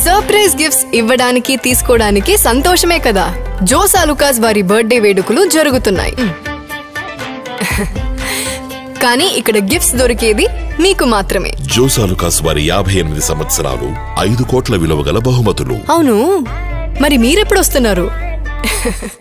Surprise gifts ఇవ్వడానికి తీసుకోవడానికి సంతోషమే కదా. జోస్ ఆలుకాస్ వారి బర్త్డే వేడుకలు జరుగుతున్నాయి. కానీ ఇక్కడ గిఫ్ట్స్ దొరికేది మీకు మాత్రమే. జోస్ ఆలుకాస్ వారి 58 సంవత్సరాలు 5 కోట్ల విలువ గల బహుమతులు. అవును, మరి మీరెప్పుడు వస్తున్నారు?